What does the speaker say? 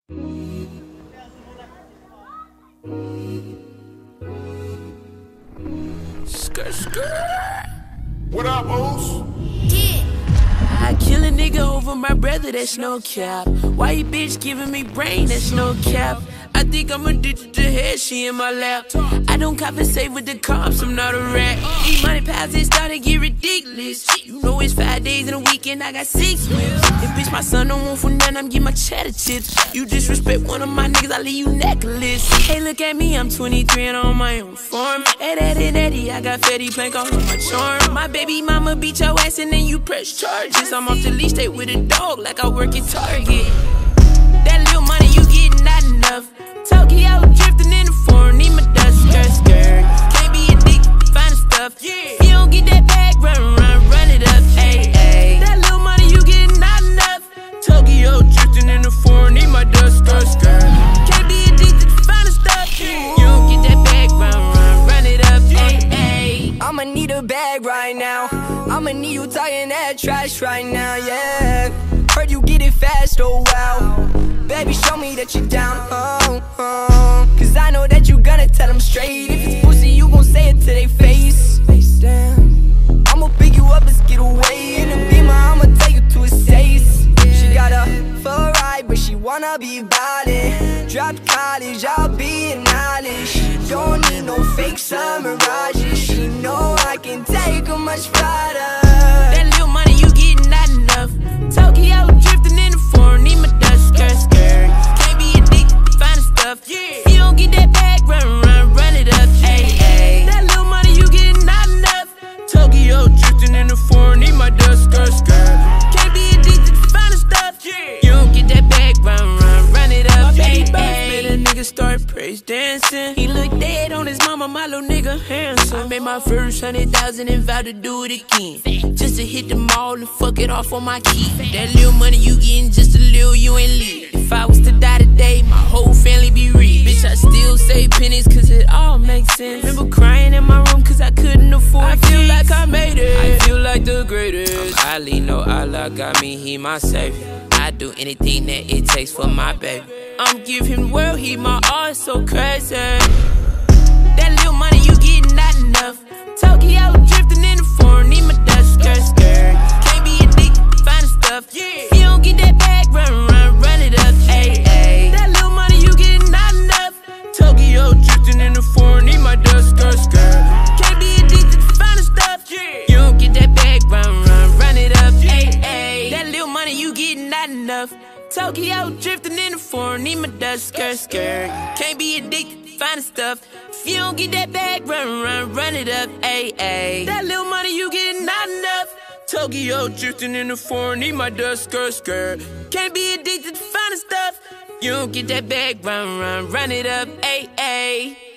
Skirt, skirt. What up, Oos? I kill a nigga over my brother, that's no cap. Why you bitch giving me brain, that's no cap. I think I'm addicted to head, she in my lap. I don't compensate with the cops, I'm not a rat. These money piles, it started to get ridiculous. You know it's 5 days in a weekend, I got 6 whips. And bitch, my son don't want for nothing, I'm getting my cheddar chips. You disrespect one of my niggas, I leave you necklace. Hey, look at me, I'm 23 and on my own farm. Hey, daddy, I got fatty plank all on my charm. My baby mama beat your ass and then you press charges. I'm off the leash, stay with a dog like I work at Target. That little money you getting not enough. Tokyo drifting in the foreign, need my dust, skirt, skirt. Can't be addicted to finding stuff. If you don't get that bag, run it up, ayy, ayy. That little money you getting not enough. Tokyo drifting in the foreign, need my dust, skirt, skirt. Can't be addicted to finding stuff. You don't get that bag, run it up, ayy, ayy. I'ma need a bag right now. I'ma need you talking that trash right now, yeah. Heard you get it fast, oh wow. Baby, show me that you're down, cause I know that you gonna tell them straight. If it's pussy, you gon' say it to their face. Damn, I'ma pick you up, let's get away. In a Beamer, I'ma take you to a Stace. She got a full ride, but she wanna be ballin'. Dropped college, I'll be in knowledge. Don't need no fake summer mirages. She know I can take her much farther. That little money you getting not enough. Tokyo drifting in the foreign, need my dust, skirt, skirt. Can't be addicted to finding stuff. If you don't get that bag, run it up, ayy, ayy. That little money you getting not enough. Tokyo drifting in the foreign, need my dust, skirt, skirt. Can't be addicted to finding stuff. You don't get that bag, run it up, ayy, ayy. That nigga start praise dancing. He look dead on his mama, my little nigga handsome. I made my first 100,000 and vowed to do it again. Just to hit the mall and fuck it off on my key. That little money you getting, just a little you ain't leave. If I was to die today, my whole family be rich. Bitch, I still save pennies cause it all makes sense. Remember crying in my room cause I couldn't afford it. I feel like I made it, I feel like the greatest. Ali, no Allah got me, he my savior. I do anything that it takes for my baby. I'm give him the world, he my art so crazy. That little money you getting not enough. Tokyo drifting in the foreign, need my dust, skirt, skirt. Can't be addicted to finding stuff. If you don't get that bag, run it up, ayy, ayy. That little money you getting not enough. Tokyo drifting in the foreign, need my dust, skirt, skirt. Can't be addicted to finding stuff. You don't get that bag, run it up, ayy, ayy. That little money you getting not enough. Tokyo drifting in the foreign, need my dust, skirt, skirt. Can't be addicted to finding stuff. If you don't get that bag, run it up, ayy, ayy. That little money you getting not enough. Tokyo drifting in the foreign, need my dust, skirt, skirt. Can't be addicted to finding stuff. You don't get that bag, run it up, ayy, ayy.